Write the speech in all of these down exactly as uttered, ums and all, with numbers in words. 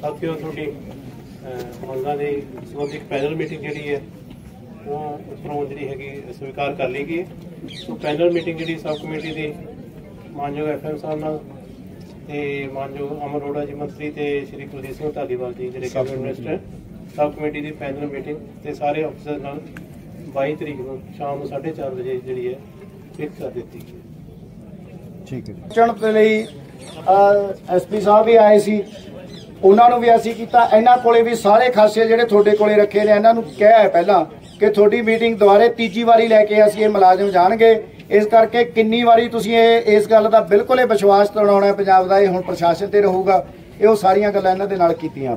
साथियों थोड़ी मंगा के संबंधी एक पैनल मीटिंग जी है वो उपरों जी है स्वीकार कर ली गई। तो पैनल मीटिंग जी सब कमेटी की मानयोग एफ एम साहब नाल ते मानयोग अमर अरोड़ा जी मंत्री ते श्री कुलदीप सिंह धालीवाल जी जिहड़े कैबिनेट मिनिस्टर सब कमेटी की पैनल मीटिंग ते सारे अफसर नाल बाईस तरीक को शाम साढ़े चार बजे जी है फिक्स कर दी। ठीक है चुनने लई एस पी साहब भी आए सी, उन्होंने भी असीं कीता। इन्हां कोले भी सारे खासे जिहड़े तुहाडे कोले रखे ने इन्हां नूं कहा है पहला कि तुहाडी मीटिंग दुबारे तीजी वारी लैके असीं मुलाजम जाणगे। इस करके किन्नी वारी तुसीं इस गल दा बिल्कुल ही विश्वास दिलाउणा है पंजाब दा, हुण प्रशासन ते रहूगा। इह सारियां गल्लां इन्हां दे नाल कीतीआं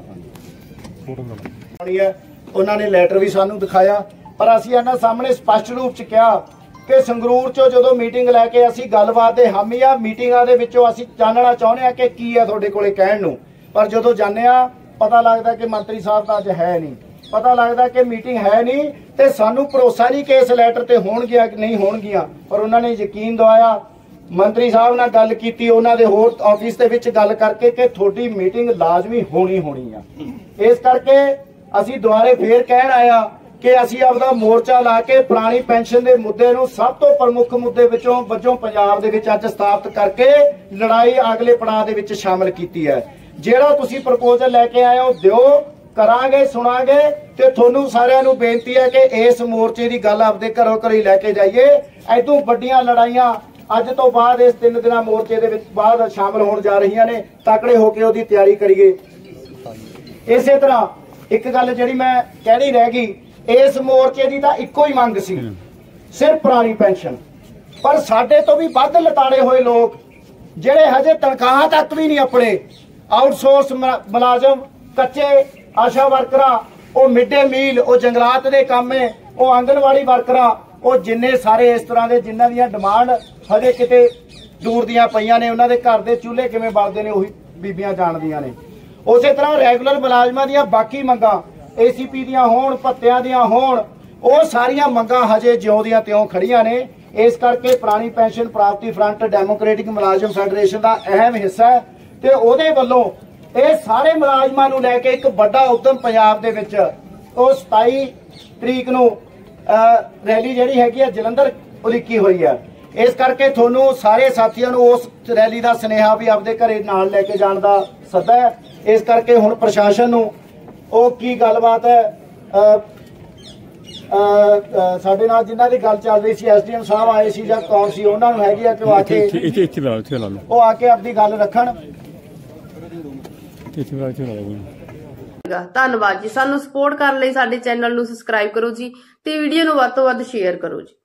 आपां ने। उन्होंने लैटर भी सानूं दिखाया, पर असीं इन्हां सामने स्पष्ट रूप च कहा कि संगरूर चो जो मीटिंग लैके असीं गलबात दे हामी आ, मीटिंगां दे विचों असीं जानना चाहुंदे आ कि की है तुहाडे कोले कहण नूं। पर जो जाने पता लगता कि मंत्री साहब तो अज है नहीं, पता लगता कि मीटिंग है नहीं, तो सानू भरोसा नहीं कि इस लैटर ते होणगियां कि नहीं होणगियां। पर उन्होंने यकीन दवाया, मंत्री साहब नाल गल कीती, उन्हां दे होर ऑफिस दे विच गल करके कि तुहाडी मीटिंग लाजमी होनी होनी आ। इस करके असीं दुबारे फिर कहण आया कि असीं आपदा मोर्चा ला के पुरानी पेंशन के मुद्दे नूं सब तो प्रमुख मुद्दे विचों वजों पंजाब दे विच अज स्थापित करके लड़ाई अगले पड़ाव दे विच शामिल कीती है। ਜਿਹੜਾ ਤੁਸੀਂ प्रपोजल लैके आए हो दिओ, करांगे सुनांगे। ते थोनू सारिਆਂ ਨੂੰ बेनती है कि इस मोर्चे की गल आपदे घरों घरी लैके जाइए। इतों वड्डियां लड़ाइयां अज तो बाद इस तीन दिन मोर्चे दे विच बाद शामिल होण जा रहीआं ने। तकड़े होके ओहदी तैयारी करिए। इसे तरह एक गल जिहड़ी मैं कहणी रह गई, इस मोर्चे की तां इक्को ही मंग सी, सिर्फ पुरानी पेंशन। पर साडे तो भी वध लताड़े होए लोग जिहड़े हजे तनखाह तक भी नहीं अपने, आउटसोर्स मुलाजम, कच्चे ASHA worker, mid day meal, जंगलात के काम है, आंगनवाड़ी वर्कर, जिन्ने सारे इस तरह के जिन्हों दी डिमांड हजे किते दूर दियां पईयां ने, उन्होंने घर के चूल्हे किवें बलदे ने उही बीबियां जानदियां ने। उस तरह रैगूलर मुलाजमां दियां बाकी मंगां ए सी पी दियां होण, भत्तियां दियां होण, वो सारियां मंगां हजे ज्यों दियां त्यों खड़ियां ने। इस करके पुरानी पेंशन प्राप्ति फ्रंट डेमोक्रेटिक मुलाजम फेडरेशन का अहम हिस्सा है ते ओहदे वल्लों ये सारे मुलाजमां नूं लैके एक बड़ा उद्यम पंजाब दे विच सताई तरीक नूं रैली जिहड़ी हैगी है जलंधर उलीकी हुई है। इस करके तुहानूं सारे साथियों नूं उस रैली का सुनेहा भी आपदे घरे नाल लैके जाण दा सद्दा है। इस करके हुण प्रशासन नूं ओह की गलबात है, साडे नाल जिन्हां दी गल चल रही सी, एस डी एम साहब आए सी जां कौन सी, उन्हां नूं हैगी है कि आके ओह आके अपनी गल रखण। धन्नवाद जी। सानू सपोर्ट करने लई साडे चैनल नूं सबसक्राइब करो जी ते वीडियो नूं वध तों वध शेयर करो जी।